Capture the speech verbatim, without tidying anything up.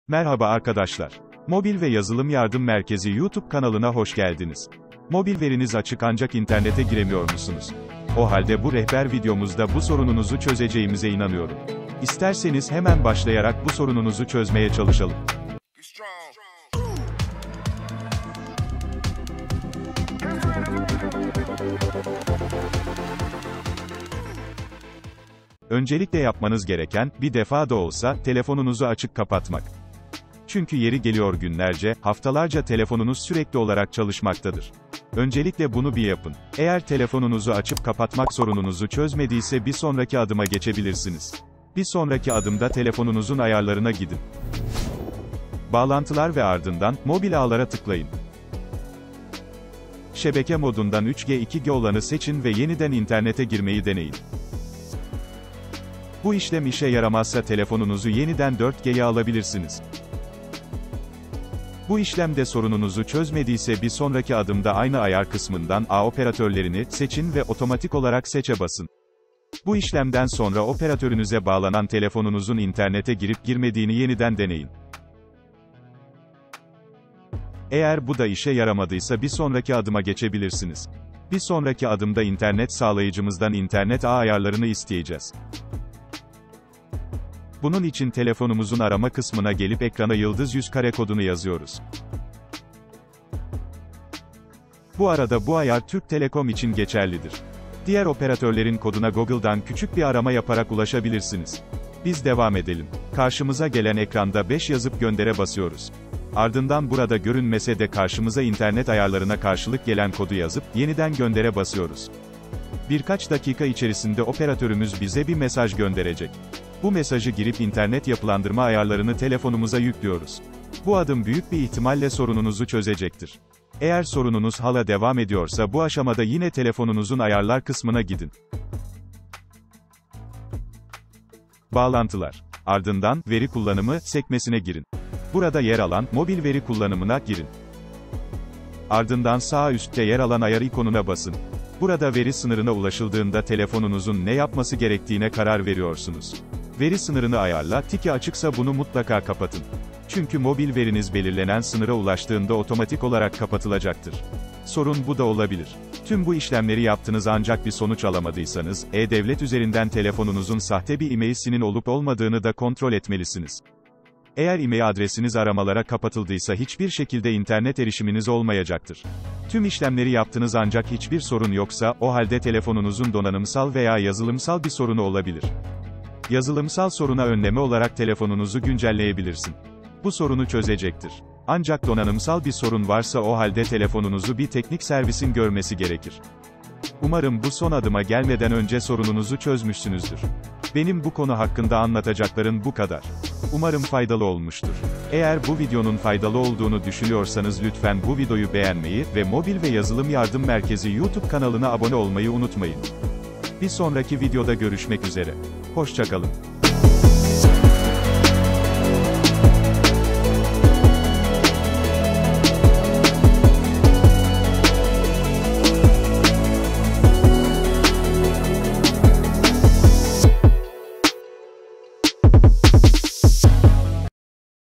Merhaba arkadaşlar. Mobil ve Yazılım Yardım Merkezi YouTube kanalına hoş geldiniz. Mobil veriniz açık ancak internete giremiyor musunuz? O halde bu rehber videomuzda bu sorununuzu çözeceğimize inanıyorum. İsterseniz hemen başlayarak bu sorununuzu çözmeye çalışalım. Öncelikle yapmanız gereken, bir defa da olsa, telefonunuzu açık kapatmak. Çünkü yeri geliyor günlerce, haftalarca telefonunuz sürekli olarak çalışmaktadır. Öncelikle bunu bir yapın. Eğer telefonunuzu açıp kapatmak sorununuzu çözmediyse bir sonraki adıma geçebilirsiniz. Bir sonraki adımda telefonunuzun ayarlarına gidin. Bağlantılar ve ardından, mobil ağlara tıklayın. Şebeke modundan üç G iki G olanı seçin ve yeniden internete girmeyi deneyin. Bu işlem işe yaramazsa telefonunuzu yeniden dört G'ye alabilirsiniz. Bu işlemde sorununuzu çözmediyse bir sonraki adımda aynı ayar kısmından ağ operatörlerini seçin ve otomatik olarak seçe basın. Bu işlemden sonra operatörünüze bağlanan telefonunuzun internete girip girmediğini yeniden deneyin. Eğer bu da işe yaramadıysa bir sonraki adıma geçebilirsiniz. Bir sonraki adımda internet sağlayıcımızdan internet ağ ayarlarını isteyeceğiz. Bunun için telefonumuzun arama kısmına gelip ekrana yıldız yüz kare kodunu yazıyoruz. Bu arada bu ayar Türk Telekom için geçerlidir. Diğer operatörlerin koduna Google'dan küçük bir arama yaparak ulaşabilirsiniz. Biz devam edelim. Karşımıza gelen ekranda beş yazıp göndere basıyoruz. Ardından burada görünmese de karşımıza internet ayarlarına karşılık gelen kodu yazıp yeniden göndere basıyoruz. Birkaç dakika içerisinde operatörümüz bize bir mesaj gönderecek. Bu mesajı girip internet yapılandırma ayarlarını telefonumuza yüklüyoruz. Bu adım büyük bir ihtimalle sorununuzu çözecektir. Eğer sorununuz hala devam ediyorsa bu aşamada yine telefonunuzun ayarlar kısmına gidin. Bağlantılar. Ardından, veri kullanımı sekmesine girin. Burada yer alan, mobil veri kullanımına girin. Ardından sağ üstte yer alan ayar ikonuna basın. Burada veri sınırına ulaşıldığında telefonunuzun ne yapması gerektiğine karar veriyorsunuz. Veri sınırını ayarla, tiki açıksa bunu mutlaka kapatın. Çünkü mobil veriniz belirlenen sınıra ulaştığında otomatik olarak kapatılacaktır. Sorun bu da olabilir. Tüm bu işlemleri yaptınız ancak bir sonuç alamadıysanız, e-Devlet üzerinden telefonunuzun sahte bir e-mail'sinin olup olmadığını da kontrol etmelisiniz. Eğer e-mail adresiniz aramalara kapatıldıysa hiçbir şekilde internet erişiminiz olmayacaktır. Tüm işlemleri yaptınız ancak hiçbir sorun yoksa, o halde telefonunuzun donanımsal veya yazılımsal bir sorunu olabilir. Yazılımsal soruna önleme olarak telefonunuzu güncelleyebilirsin. Bu sorunu çözecektir. Ancak donanımsal bir sorun varsa o halde telefonunuzu bir teknik servisin görmesi gerekir. Umarım bu son adıma gelmeden önce sorununuzu çözmüşsünüzdür. Benim bu konu hakkında anlatacaklarım bu kadar. Umarım faydalı olmuştur. Eğer bu videonun faydalı olduğunu düşünüyorsanız lütfen bu videoyu beğenmeyi ve Mobil ve Yazılım Yardım Merkezi YouTube kanalına abone olmayı unutmayın. Bir sonraki videoda görüşmek üzere. Hoşça kalın.